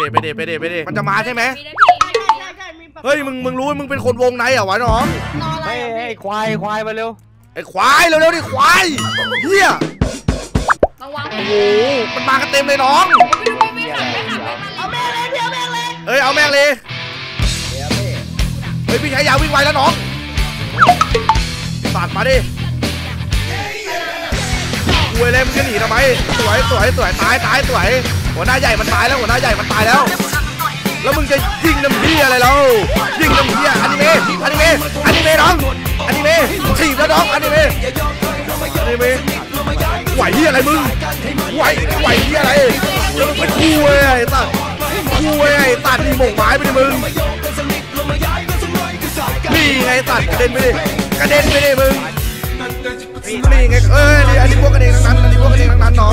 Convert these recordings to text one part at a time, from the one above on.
มันจะมาใช่ไหมเฮ้ยมึงรู้มึงเป็นคนวงไหนอ่ะวะน้องไอ้ควายมาเร็วไอ้ควายเร็วดิควายเฮียโอ้โหมันมากันเต็มเลยน้องเอาแม่งเลยเอาแม่งเลยเฮ้ยพี่ชายยาววิ่งไวแล้วน้องตัดมาดิคุยเลยมึงจะหนีทำไมสวยตายสวยหัวหน้าใหญ่มันตายแล้วแล้วมึงจะยิงน้ำเหี้ยอะไรเรายิงน้ำเหี้ยอนิเมะน้องอนิเมะถีบแล้วน้องอนิเมะไหวเหี้ยอะไรมึงไหวเหี้ยอะไรไปคุยไอ้ตัดนี่หม่งไม้ไปดิมึงนี่ไงตัดกระเด็นไปดิมึงนี่ไงอันนี้พวกกันเองทั้งนั้นน้อง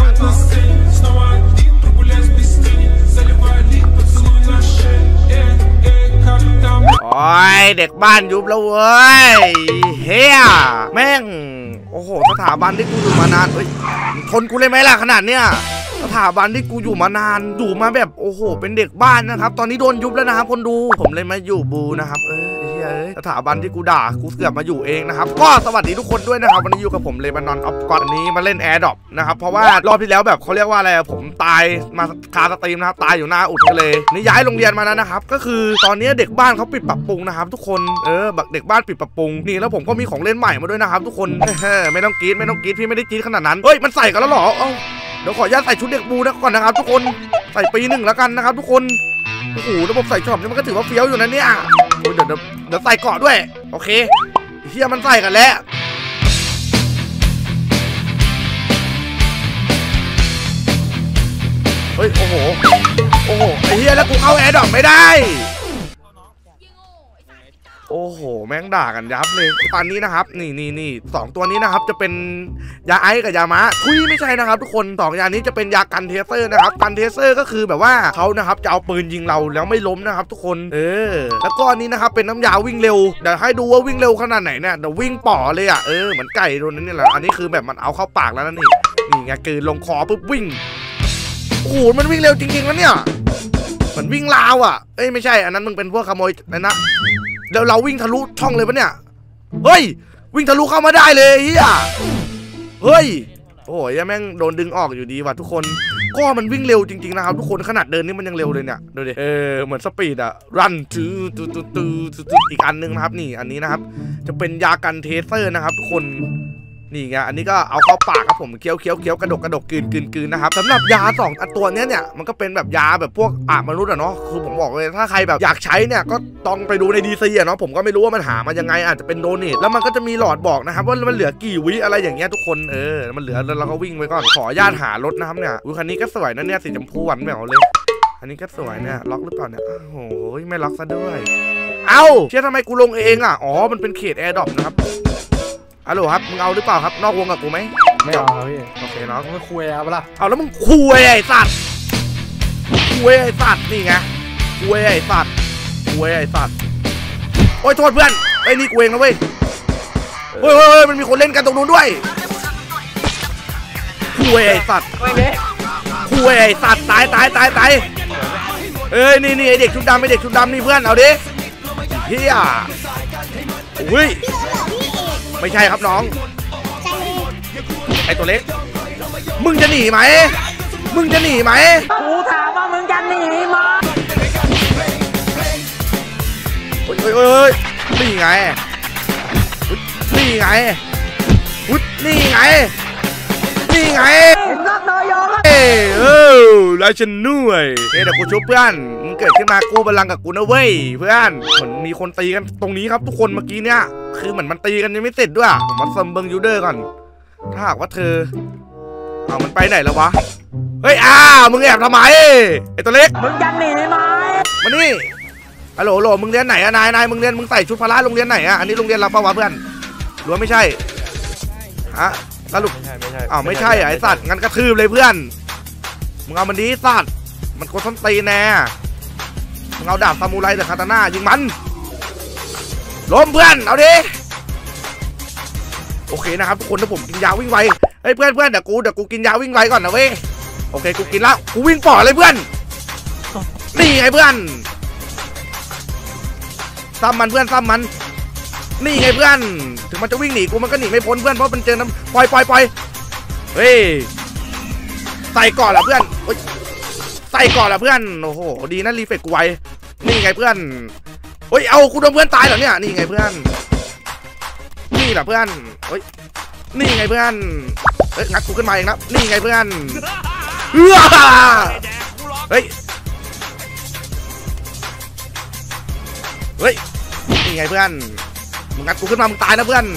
โอ้ยเด็กบ้านยุบแล้วเว้ยเฮียแม่งโอ้โหสถาบันที่กูอยู่มานานเฮ้ยทนกูเลยไหมล่ะขนาดเนี้ยสถาบันที่กูอยู่มานานอยู่มาแบบโอ้โหเป็นเด็กบ้านนะครับตอนนี้โดนยุบแล้วนะครับคนดูผมเลยมาอยู่บูนะครับสถาบันที่กูด่ากูเกือบมาอยู่เองนะครับก็สวัสดีทุกคนด้วยนะครับวันนี้อยู่กับผมเลบานอนออฟก่อนนี้มาเล่นแอร์ดรอปนะครับเพราะว่ารอบที่แล้วแบบเขาเรียกว่าอะไรผมตายมาคาสตรีมนะครับตายอยู่หน้าอุดทะเลนี่ย้ายโรงเรียนมาแล้วนะครับก็คือตอนนี้เด็กบ้านเขาปิดปรับปรุงนะครับทุกคนเด็กบ้านปิดปรับปรุงนี่แล้วผมก็มีของเล่นใหม่มาด้วยนะครับทุกคนไม่ต้องกรี๊ดพี่ไม่ได้กรี๊ดขนาดนั้นเฮ้ยมันใส่กันแล้วหรอเดี๋ยวขออนุญาตใส่ชุดเด็กบูนะก่อนนะครับทุกคนใส่ปี 1แล้วกันนะครับทุกคนโอ้โหระบบใส่ช็อปนี่มันก็ถือว่าเฟี้ยวอยู่นะเนี่ยเดี๋ยวใส่เกาะด้วยโอเคเฮียมันใส่กันแล้วเฮ้ยโอ้โหไอ้เฮียแล้วกูเข้าแอร์ดรอปไม่ได้โอ้โหแม่งด่ากันยับเลยตอนนี้นะครับนี่2ตัวนี้นะครับจะเป็นยาไอซ์กับยามะไม่ใช่นะครับทุกคน2ยานี้จะเป็นยากันเทเซอร์นะครับกันเทเซอร์ก็คือแบบว่าเขานะครับจะเอาปืนยิงเราแล้วไม่ล้มนะครับทุกคนแล้วก็อันนี้นะครับเป็นน้ำยาวิ่งเร็วเดี๋ยวให้ดูว่าวิ่งเร็วขนาดไหนเนี่ยเดี๋ยววิ่งป่อเลยอ่ะเหมือนไก่โดนนั่นนี่แหละอันนี้คือแบบมันเอาเข้าปากแล้วนี่ไงกืนลงคอปุ๊บวิ่งโอ้โหมันวิ่งเร็วจริงๆแล้วเนี่ยเหมือนวิ่งราวอ่ะไม่ใช่อันนั้นมึงเป็นพวกขโมยนะเดี๋ยวเราวิ่งทะลุช่องเลยปะเนี่ยเฮ้ยวิ่งทะลุเข้ามาได้เลยเฮียเฮ้ยโอ้ยแม่งโดนดึงออกอยู่ดีว่ะทุกคนก็มันวิ่งเร็วจริงๆนะครับทุกคนขนาดเดินนี่มันยังเร็วเลยเนี่ยดูดิเหมือนสปีดอะรันอีกอันนึงนะครับนี่อันนี้นะครับจะเป็นยากันเทเซอร์นะครับทุกคนนี่ไงอันนี้ก็เอาเข้าปากครับผมเคี้ยวกระดกกลืนนะครับสำหรับยา2ตัวนี้เนี่ยมันก็เป็นแบบยาแบบพวกมนุษย์อะเนาะคือผมบอกเลยถ้าใครแบบอยากใช้เนี่ยก็ต้องไปดูในดีซีอะเนาะผมก็ไม่รู้ว่ามันหามายังไงอาจจะเป็นโดเนทแล้วมันก็จะมีหลอดบอกนะครับว่ามันเหลือกี่วิอะไรอย่างเงี้ยทุกคนมันเหลือแล้วเราก็วิ่งไปก่อนขอญาตหารถนะครับเนี่ยคันนี้ก็สวยนะเนี่ยสีชมพูหวานแหววเลยอันนี้ก็สวยเนี่ยล็อกหรือเปล่าเนี่ยโอ้โหไม่ล็อกซะด้วยเอ้าเชื่อทำไมกูลงเองอะอ๋อมันเป็นเขตแอร์ดรอปนะครับฮัลโหลครับมึงเอาหรือเปล่าครับนอกวงกับกูไหมไม่เอาพี่โอเคเนาะไม่คุยเอาเปล่าเอาแล้วมึงคุยไอ้สัตว์นี่ไงคุยไอ้สัตว์โอ้ยโทษเพื่อนไอ้นี่กูเองนะเว้ยเฮ้ยมันมีคนเล่นกันตรงนู้นด้วยคุยไอ้สัตว์ตายนี่ไอเด็กชุดดำนี่เพื่อนเอาดิเฮียอุ้ยไม่ใช่ครับน้องไอตัวเล็กมึงจะหนีไหมกูถามว่ามึงจะหนีไหมเฮ้ยนี่ไงแล้วฉันนุ่ยเดี๋ยวกูชุบเพื่อนมึงเกิดขึ้นมากูบัลลังก์กับกูนะเว้ยเพื่อนเหมือนมีคนตีกันตรงนี้ครับทุกคนเมื่อกี้เนี่ยคือเหมือนมันตีกันยังไม่เสร็จด้วยผมมาเซิร์ฟเบิร์ยูเดอร์ก่อนถ้าหากว่าเธอมันไปไหนแล้ววะเฮ้ยมึงแอบทำไมไอตัวเล็กมึงจะหนีไหมมานี่ฮัลโหลมึงเรียนไหนอะนายมึงใส่ชุดพละโรงเรียนไหนอะอันนี้โรงเรียนเราปะวะเพื่อนหรือว่าไม่ใช่สรุปไม่ใช่ไอสัตว์งั้นกระทืบเลยเพื่อนมึงเอามันดีสัตว์มันกดส้นตีแน่มึงเอาดาบซามูไรแต่คาตาน่ายิงมันล้มเพื่อนเอาดิโอเคนะครับทุกคนถ้าผมกินยาวิ่งไวเฮ้ยเพื่อนเดี๋ยวกูกินยาวิ่งไวก่อนนะเว้ยโอเคกูกินแล้วกูวิ่งป่อเลยเพื่อนนี่ไงเพื่อนซ้ำมันเพื่อนซ้ำมันนี่ไงเพื่อนถึงมันจะวิ่งหนีกูมันก็หนีไม่พ้นเพื่อนเพราะมันเจอน้ำปล่อยเฮ้ยใส่ก่อนละเพื่อนใส่ก่อนละเพื่อนโอ้โหดีนะรีเฟกกูไวนี่ไงเพื่อนเฮ้ยเอากูโดนเพื่อนตายเหรอเนี่ยนี่ไงเพื่อนนี่แหละเพื่อนเฮ้ยนี่ไงเพื่อนเฮ้ยงัดกูขึ้นมาเองนะนี่ไงเพื่อนเฮ้ยนี่ไงเพื่อนมึงงัดกูขึ้นมามึงตายนะเพื่อน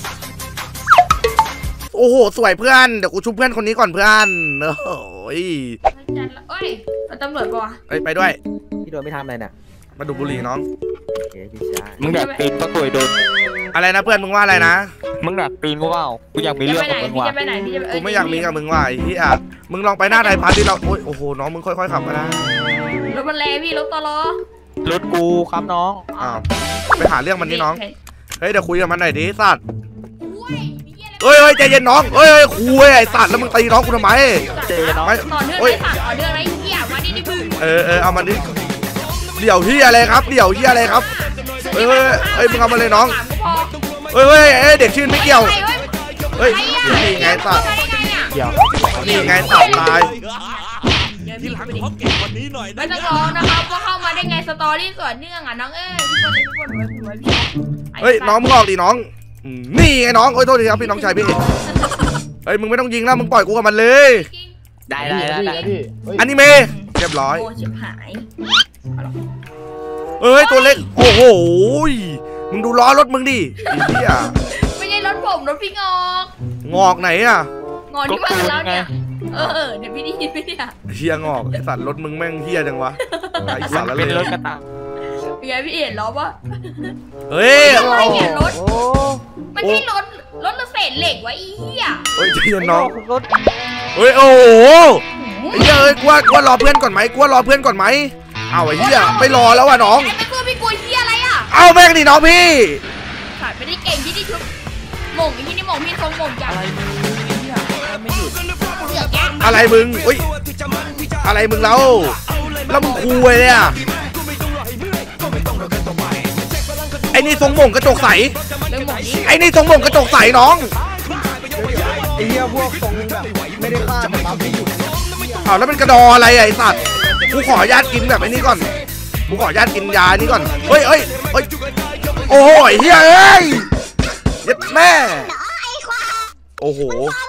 โอ้โหสวยเพื่อนเดี๋ยวกูชุบเพื่อนคนนี้ก่อนเพื่อนโอ้ยเอ้ยตำรวจปะวะไปด้วยพี่โดนไม่ทำอะไรน่ะมาดูบุหรี่น้องมึงดักตีนก็ตัวโดนอะไรนะเพื่อนมึงว่าอะไรนะมึงดักตีนกูเปล่ากูอยากมีเรื่องกับมึงว่ะกูไม่อยากมีกับมึงว่ะไอ้เหี้ยมึงลองไปหน้าไทยพาร์ทที่เราโอ้โหน้องมึงค่อยๆขับมานะรถมันแรงพี่รถตลอรถกูครับน้องไปหาเรื่องมันนี่น้องเฮ้ยเดี๋ยวคุยกับมันหน่อยดิสัตว์เฮ้ยใจเย็นน้องเฮ้ยคุยไอ้สัตว์แล้วมึงตีน้องกูทำไมใจเย็นน้องต่อเนื่องเลยสัตว์ต่อเนื่องเลยเหี้ยมาดิดิมึงเอามันดิเดี๋ยวเหี้ยอะไรครับเดี๋ยวเหี้ยอะไรครับเฮ้ยมึงเอามาเลยน้องเฮ้ยเด็กชื่นไม่เกี่ยวเฮ้ยนี่ไงสัตว์นี่ไงสัตว์ตายที่หลังขอเก็บวันนี้หน่อยไม่ต้องร้องนะครับว่าเข้ามาได้ไงสตอรี่ส่วนเนื่องอ่ะน้องพี่คนเฮ้ยน้องมึงออกดิน้องนี่ไงน้องโอ้ยโทษทีครับพี่น้องชายพี่เฮ้ยมึงไม่ต้องยิงแล้วมึงปล่อยกูกับมันเลยได้อันนี้เมย์เรียบร้อยโอ้ชิบหายเอ้ยตัวเล็กโอ้โหมึงดูล้อรถมึงดิไม่ใช่รถผมรถพี่งอกไหนอ่ะงอกที่บ้านแล้วเนี่ยเดี๋ยวพี่ได้ยินไหมเนี่ยเฮียงอกไอสัตว์รถมึงแม่งเฮียจังวะไอสัตว์แล้วเลยรถกระตาเป็นไงพี่เห็นล้อปะเฮ้ยไม่เห็นรถมันไม่รถหรือเศษเหล็กวะอีเหี้ยเฮ้ยเฮียน้องเฮ้ยโอ้โหไอ้เหี้ยกลัวรอเพื่อนก่อนไหมเอาไอ้เหี้ยไม่รอแล้วว่ะน้องไม่กลัวพี่กลัวเหี้ยอะไรอ่ะเอาแม่งดิน้องพี่ขาดไม่ได้เก่งพี่ที่ชุบหม่งที่นี่หม่งพี่ทรงหม่งจังอะไรมึงอุ้ยอะไรมึงแล้วมึงคุยเลยอ่ะไอ้นี่ทรงหม่งกระจกใสไอ้นี่ทรงหม่งกระจกใสน้องไอ้เหี้ยพวกทรงแบบไม่ได้ฆ่าแต่ปั๊มไม่หยุดแล้วเป็นกระดออะไรไอ้สัตว์กูขอญาติกินแบบไอ้นี่ก่อนกูขอญาติกินยานี่ก่อนเฮ้ยโอ้ยเฮ้ยยัดแม่โอ้โห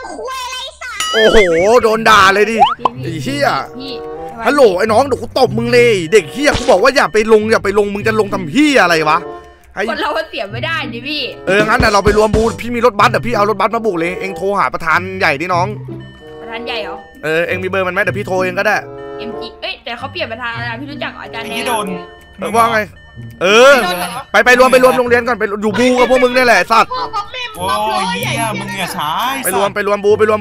โดนด่าเลยดิไอ้เหี้ยฮัลโหลไอ้น้องเดี๋ยวกูตบมึงเลยเด็กเหี้ยกูบอกว่าอย่าไปลงมึงจะลงทำเหี้ยอะไรวะคนเราเสียไม่ได้ดิพี่งั้นน่ะเราไปรวมบูพี่มีรถบัสเดี๋ยวพี่เอารถบัสมาบุกเลยเองโทรหาประธานใหญ่ดิน้องประธานใหญ่เหรอเองมีเบอร์มันไหมเดี๋ยวพี่โทรเองก็ได้แต่เขาเปลี่ยนประธานแล้วพี่รู้จักอาจารย์แน่โดนว่าไงไปรวมโรงเรียนก่อนไปอยู่บูกับพวกมึงนี่แหละสัตว์โอ้ยเหี้ยมึงอย่าช้าไปรวมบูไป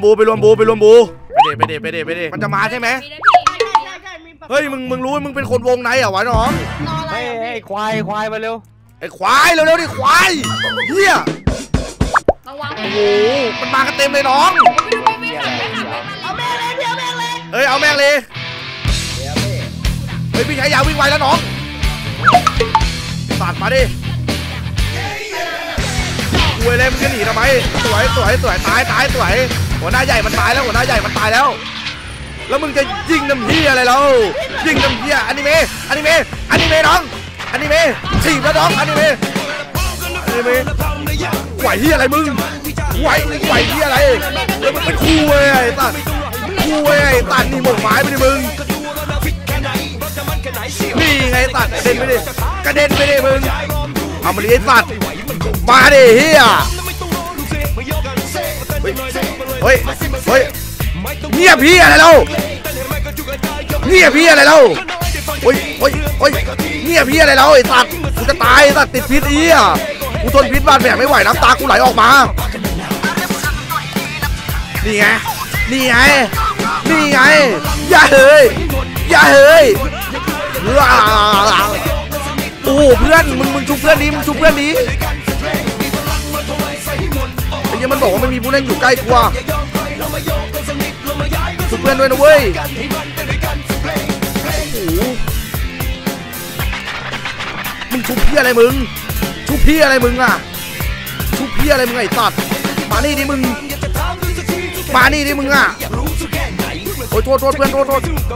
เดมันจะมาใช่ไหมเฮ้ยมึงรู้มึงเป็นคนวงไหนอ่ะวะน้องไอ้ควายมาเร็วไอ้ควายเร็วดิควายเฮียโอ้โหมันมากันเต็มเลยน้องเอาแม่เลยเอาแม่เลยเฮ้ยพี่ชายยาววิ่งไวแล้วน้องตัดมาดิคุยเลยมึงจะหนีทำไมสวยตายสวยหัวหน้าใหญ่มันตายแล้วแล้วมึงจะยิงน้ำเฮียอะไรเรายิงน้ำเฮียอนิเมะน้องอนิเมะฉีบแล้วน้องอนิเมะไหวเฮียอะไรมึงไหวเฮียอะไรแล้วมึงเป็นคู่เว้ยไอ้ตัดนี่หมกไม้ไปดิมึงนี่ไงตัดกระเด็นไปดิมึงเอามาดิไอ้ตัดมาดิเฮียเฮ้ยเงียบพี่อะไรเราเงียบพี่อะไรเราโอ้ยเงียบพี่อะไรเราไอ้สัตว์กูจะตายสัตว์ติดพิษอีอ่ะกูทนพิษบาดแผลไม่ไหวน้ำตากูไหลออกมานี่ไงอย่าเฮ้ยโอ้เพื่อนมึงชุบเพื่อนดีไอ้ยังมันบอกว่าไม่มีผู้เล่นอยู่ใกล้กูชุบเพื่อนด้วยนะเว้ยโอ้โหพี่อะไรมึงชุบพี่อะไรมึงอ่ะชุบพี่อะไรมึงไอ้สัตว์มานี่ดิมึงมานี่ดิมึงอ่ะโอ้ยโทษเพื่อนโทษ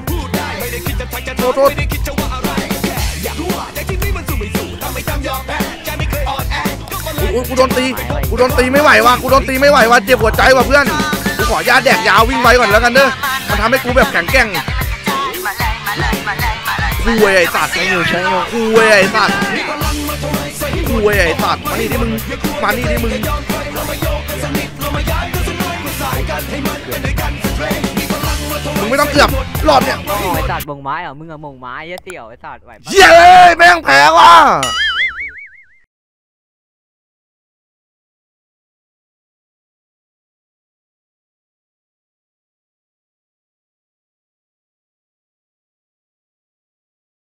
กูโดนตีไม่ไหวว่ะเจ็บหัวใจว่ะเพื่อนกูขอยาแดกยาววิ่งไวก่อนแล้วกันเด้อมันทำให้กูแบบแข็งแกร่งคุยไอ้สัตว์คุยไอ้สัตว์มานี่ดิมึงไม่ต้องเกือบรอบเนี่ยไอ้สัตว์มงไม้เหรอมึงอะมงไม้เหี้ยเสี่ยวไอ้สัตว์ไหวปะเย้ยแม่งแพ้ว่ะ